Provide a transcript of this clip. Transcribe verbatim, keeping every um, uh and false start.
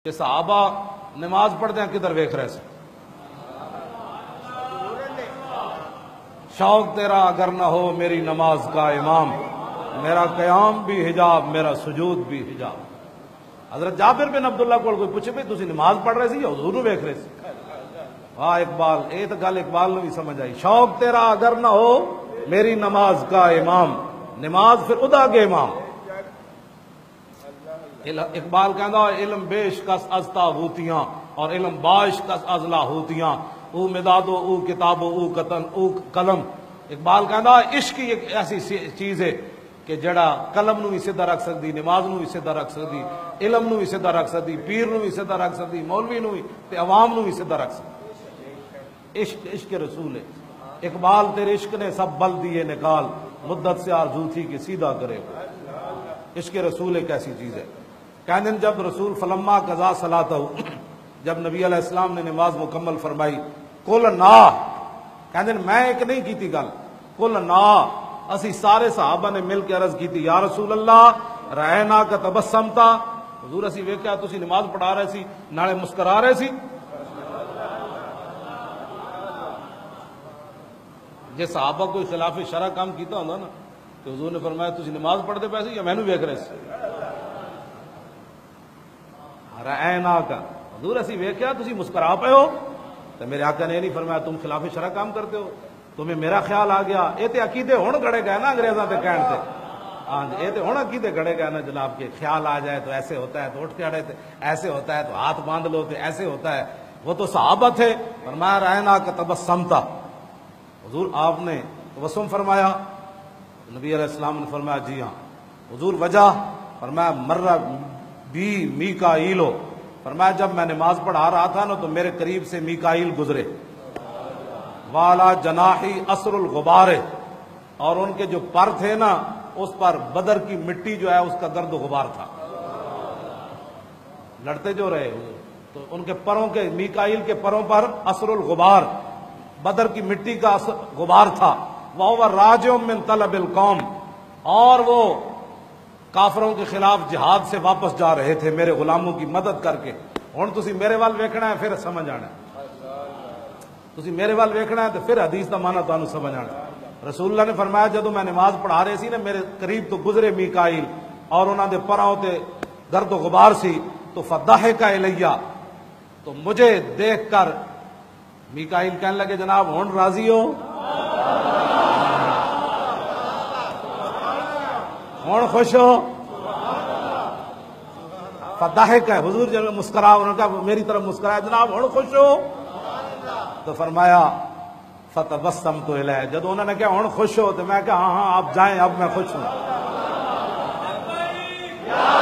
کہ صحابہ نماز پڑھتے ہیں کدھر ویکھ رہے سے؟ شوق تیرا اگر نہ ہو میری نماز کا امام، میرا قیام بھی حجاب میرا سجود بھی حجاب۔ حضرت جابر بن عبداللہ کو کوئی پوچھے بھائی تسی نماز پڑھ رہے سی یا حضور نو ویکھ رہے سی؟ واہ اقبال، اے تو گل اقبال نو بھی سمجھ آئی۔ شوق تیرا اگر نہ ہو میری نماز کا امام، نماز پھر ادا کے امام۔ اقبال کہندا علم بیش کس از تاغوتیاں اور علم باش کس از لاہوتیاں، او مدادو او کتابو او قطن او قلم۔ اقبال کہندا عشق ایک ایسی چیز ہے کہ جڑا قلم نو بھی سیدھا رکھ سکتی، نماز نو بھی سیدھا رکھ سکتی، علم نو بھی سیدھا رکھ سکتی، پیر نو بھی سیدھا رکھ سکتی، مولوی نو بھی تے عوام نو بھی سیدھا رکھ سکتی۔ عشق عشق رسول ہے۔ اقبال تیرے عشق نے سب بل دیے نکال، مدت سے آرزو تھی کہ سیدھا کرے۔ عشق رسول ایک ایسی چیز ہے۔ کہنے جب رسول فلما قضا صلاتہ، جب نبی علیہ السلام نے نماز مکمل فرمائی، کل نا، کہنے میں ایک نہیں کی تھی گل، کل نا، اسی سارے صحابہ نے مل کے عرض کی تھی، یا رسول اللہ رہنا کا تبسم تھا، حضور اسی ویکھیا تسی نماز پڑھا رہے سی نالے مسکرا رہے سی۔ جے صحابہ کوئی خلاف شرع کام کیتا ہوندا نا تو حضور نے فرمایا تسی نماز پڑھتے پے سی یا مینوں ویکھ رہے سی؟ رہنا کا، حضور اسی ویکھیا تسی مسکرا پے ہو، تو میرے آقا نے نہیں فرمایا تم خلاف شرع کام کرتے ہو، تمہیں میرا خیال آ گیا۔ یہ تو عقیدے ہن گڑے گئے نا انگریزاں تے کہن تے، ہاں جی یہ تو ہن عقیدے گڑے گئے نا جناب کے خیال آ جائے تو ایسے ہوتا ہے تو اٹھ کے اڑے تھے، ایسے ہوتا ہے تو ہاتھ باندھ لو تو ایسے ہوتا ہے۔ وہ تو صحابہ تھے۔ فرمایا رہنا کا تبسمتا، حضور آپ نے تبسم فرمایا، نبی علیہ السلام نے فرمایا جی ہاں۔ حضور وجہ؟ فرمایا مرہ بی میکائیلو، فرمایا جب میں نماز پڑھا رہا تھا نا تو میرے قریب سے میکائیل گزرے، والا جناحی اثر الغبار، اور ان کے جو پر تھے نا اس پر بدر کی مٹی جو ہے اس کا گرد و غبار تھا، لڑتے جو رہے تو ان کے پروں کے، میکائیل کے پروں پر اثر الغبار، بدر کی مٹی کا غبار تھا۔ وَهُوَ رَاجِعٌ مِّن طَلَبِ الْقَوْمِ، اور وہ کافروں کے خلاف جہاد سے واپس جا رہے تھے میرے غلاموں کی مدد کر کے۔ ہن تسی میرے وال ویکھنا ہے پھر سمجھ آنا ہے، تسی میرے وال ویکھنا ہے تو پھر حدیث دا معنی تانوں سمجھ آنا ہے۔ رسول اللہ نے فرمایا جدوں میں نماز پڑھا رہے سی نا میرے قریب تو گزرے میکائیل اور انہاں دے پراں تے گرد و غبار سی، تو فضحک الیہ، تو مجھے دیکھ کر میکائیل کہنے لگے جناب ہن راضی ہو، ہن خوش ہو؟ فضحک ہے، حضور جب مسکرا، انہوں نے کہا میری طرف مسکرایا جناب ہن خوش ہو؟ تو فرمایا فتبسمت الیہ، جب انہوں نے کہا ہن خوش ہو تو میں کہا ہاں ہاں آپ جائیں اب میں خوش ہوں۔